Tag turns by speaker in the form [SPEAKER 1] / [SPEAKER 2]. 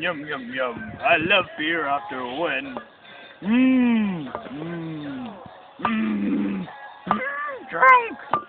[SPEAKER 1] yum, yum, yum. I love beer after a win. Drunk.